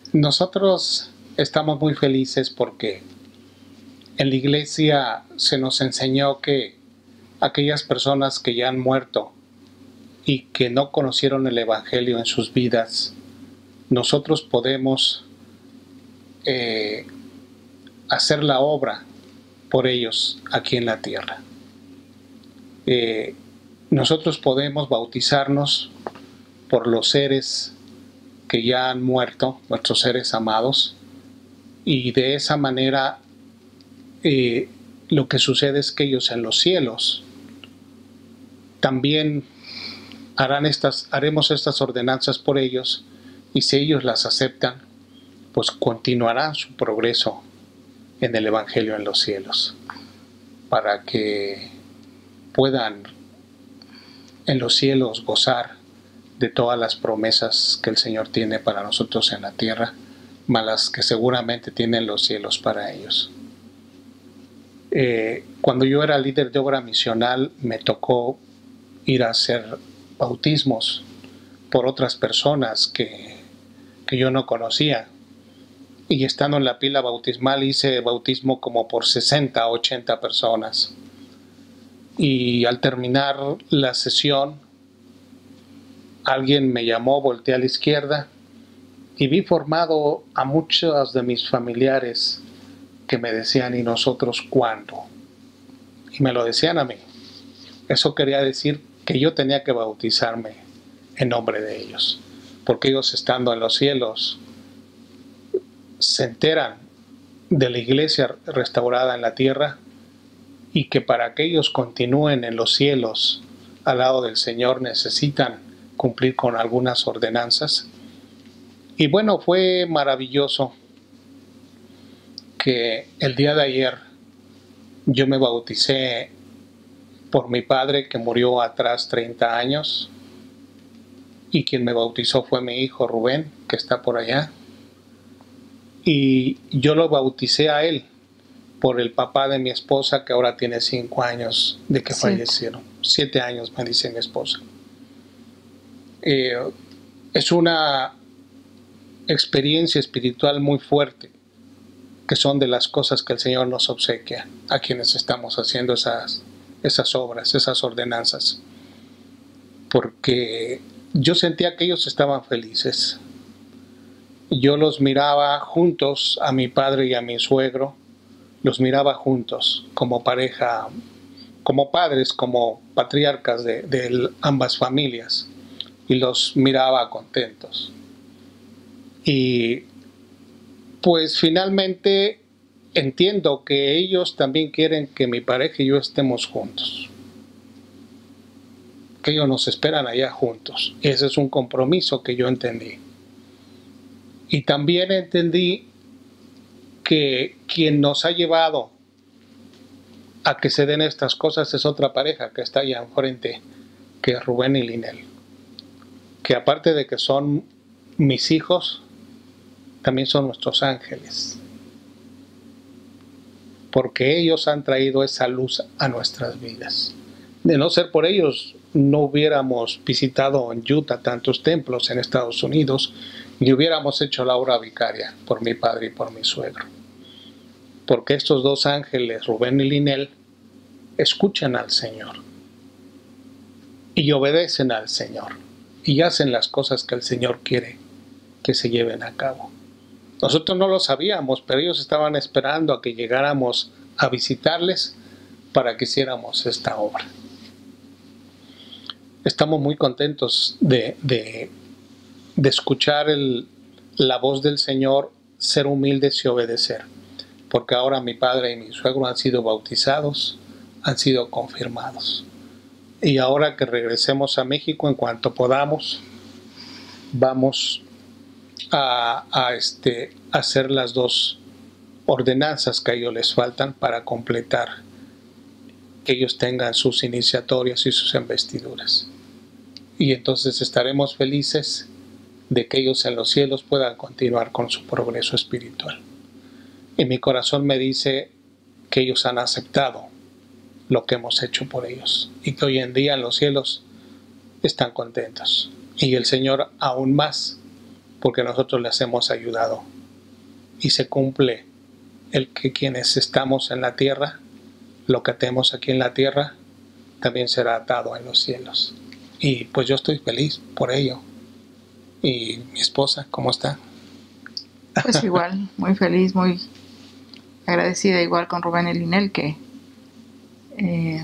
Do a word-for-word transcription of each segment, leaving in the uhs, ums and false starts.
Nosotros estamos muy felices porque en la iglesia se nos enseñó que aquellas personas que ya han muerto y que no conocieron el Evangelio en sus vidas, nosotros podemos eh, hacer la obra por ellos aquí en la tierra. Eh, nosotros podemos bautizarnos por los seres que ya han muerto, nuestros seres amados, y de esa manera eh, lo que sucede es que ellos en los cielos también harán estas, haremos estas ordenanzas por ellos, y si ellos las aceptan, pues continuarán su progreso en el Evangelio en los cielos, para que puedan en los cielos gozar de todas las promesas que el Señor tiene para nosotros en la tierra, más las que seguramente tienen los cielos para ellos. Eh, cuando yo era líder de obra misional, me tocó ir a hacer bautismos por otras personas que, que yo no conocía. Y estando en la pila bautismal hice bautismo como por sesenta, ochenta personas. Y al terminar la sesión, alguien me llamó, volteé a la izquierda y vi formado a muchos de mis familiares que me decían, ¿y nosotros cuándo? Y me lo decían a mí. Eso quería decir que yo tenía que bautizarme en nombre de ellos, porque ellos estando en los cielos se enteran de la iglesia restaurada en la tierra y que para que ellos continúen en los cielos al lado del Señor necesitan cumplir con algunas ordenanzas. Y bueno, fue maravilloso que el día de ayer yo me bauticé por mi padre que murió atrás treinta años, y quien me bautizó fue mi hijo Rubén, que está por allá, y yo lo bauticé a él por el papá de mi esposa, que ahora tiene cinco años de que Cinco. fallecieron, siete años me dice mi esposa. Eh, es una experiencia espiritual muy fuerte, que son de las cosas que el Señor nos obsequia a quienes estamos haciendo esas, esas obras, esas ordenanzas, porque yo sentía que ellos estaban felices. Yo los miraba juntos, a mi padre y a mi suegro, los miraba juntos como pareja, como padres, como patriarcas de, de ambas familias, y los miraba contentos. Y pues finalmente entiendo que ellos también quieren que mi pareja y yo estemos juntos, que ellos nos esperan allá juntos. Ese es un compromiso que yo entendí. Y también entendí que quien nos ha llevado a que se den estas cosas es otra pareja que está allá enfrente, que es Rubén y Linel, que aparte de que son mis hijos, también son nuestros ángeles, porque ellos han traído esa luz a nuestras vidas. De no ser por ellos, no hubiéramos visitado en Utah tantos templos en Estados Unidos, ni hubiéramos hecho la obra vicaria por mi padre y por mi suegro. Porque estos dos ángeles, Rubén y Linel, escuchan al Señor y obedecen al Señor y hacen las cosas que el Señor quiere que se lleven a cabo. Nosotros no lo sabíamos, pero ellos estaban esperando a que llegáramos a visitarles para que hiciéramos esta obra. Estamos muy contentos de, de, de escuchar el, la voz del Señor, ser humildes y obedecer, porque ahora mi padre y mi suegro han sido bautizados, han sido confirmados. Y ahora que regresemos a México, en cuanto podamos, vamos a, a este, hacer las dos ordenanzas que a ellos les faltan para completar, que ellos tengan sus iniciatorias y sus investiduras. Y entonces estaremos felices de que ellos en los cielos puedan continuar con su progreso espiritual. Y mi corazón me dice que ellos han aceptado lo que hemos hecho por ellos y que hoy en día en los cielos están contentos. Y el Señor aún más porque nosotros les hemos ayudado. Y se cumple el que quienes estamos en la tierra, lo que tenemos aquí en la tierra, también será atado en los cielos. Y pues yo estoy feliz por ello. ¿Y mi esposa cómo está? Pues igual, muy feliz, muy agradecida igual con Rubén y Linel, que eh,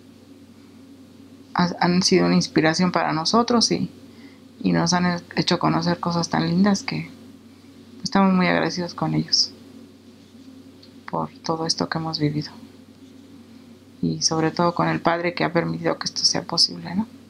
han sido una inspiración para nosotros y, y nos han hecho conocer cosas tan lindas que estamos muy agradecidos con ellos por todo esto que hemos vivido. Y sobre todo con el Padre que ha permitido que esto sea posible, ¿no?